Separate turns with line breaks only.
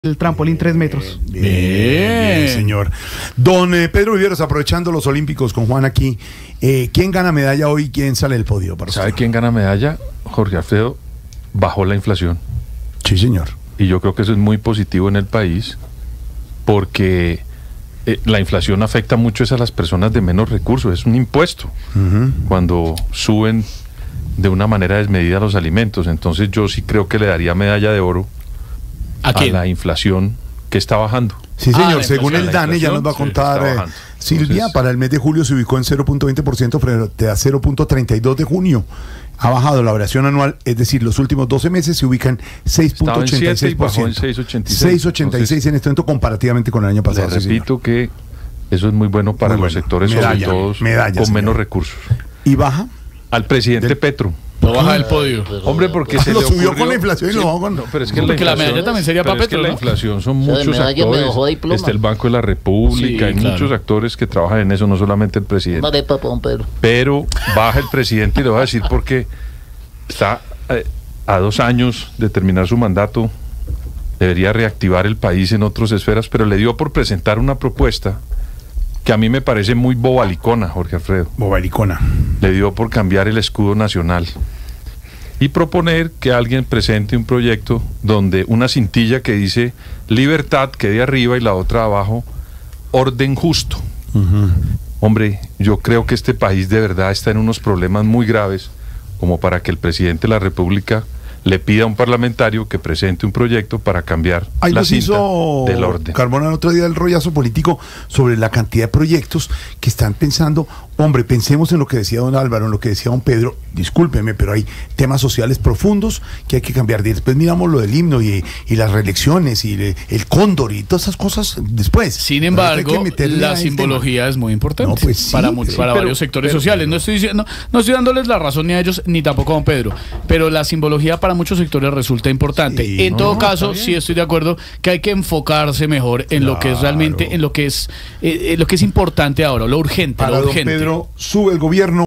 El trampolín 3 metros.
Bien, señor. Don Pedro Viveros, aprovechando los Olímpicos con Juan aquí, ¿quién gana medalla hoy? ¿Quién sale del podio para usted?
¿Sabe quién gana medalla? Jorge Alfredo. Bajó la inflación.
Sí, señor.
Y yo creo que eso es muy positivo en el país, porque la inflación afecta mucho a las personas de menos recursos. Es un impuesto cuando suben de una manera desmedida los alimentos. Entonces yo sí creo que le daría medalla de oro ¿a la inflación que está bajando?
Sí, señor, según el DANE, ya nos va a contar Silvia. Entonces, para el mes de julio se ubicó en 0.20% frente a 0.32 de junio. Ha bajado la variación anual, es decir, los últimos 12 meses se ubican 6.86%. 6.86 en este momento comparativamente con el año pasado.
Le repito que eso es muy bueno para los sectores, sobre todo con menos recursos.
¿Y baja?
Al presidente Petro.
No baja del podio.
Hombre, porque se
lo
le
subió
ocurrió,
con la inflación y lo bajó con...
No, pero es que
porque la medalla también sería para Petro,
¿no? La inflación son muchos actores. Está el Banco de la República, hay muchos actores que trabajan en eso, no solamente el presidente. Pero baja el presidente, y le voy a decir porque está a 2 años de terminar su mandato, debería reactivar el país en otras esferas, pero le dio por presentar una propuesta que a mí me parece muy bobalicona, Jorge Alfredo.
Bobalicona.
Le dio por cambiar el escudo nacional y proponer que alguien presente un proyecto donde una cintilla que dice libertad quede arriba y la otra abajo, orden justo. Hombre, yo creo que este país de verdad está en unos problemas muy graves como para que el presidente de la República le pida a un parlamentario que presente un proyecto para cambiar la cinta del orden.
Carmona el otro día el rollazo político sobre la cantidad de proyectos que están pensando. Hombre, pensemos en lo que decía don Álvaro, en lo que decía don Pedro. Discúlpeme, pero hay temas sociales profundos que hay que cambiar. Después miramos lo del himno y las reelecciones y el cóndor y todas esas cosas después.
Sin embargo, la simbología es muy importante, no, pues sí, para varios sectores sociales. No estoy dándoles la razón ni a ellos ni tampoco a don Pedro, pero la simbología para muchos sectores resulta importante. Sí, en todo caso, sí estoy de acuerdo que hay que enfocarse mejor en lo que es realmente, en lo que es importante ahora, lo urgente.
Para don Pedro, sube el gobierno.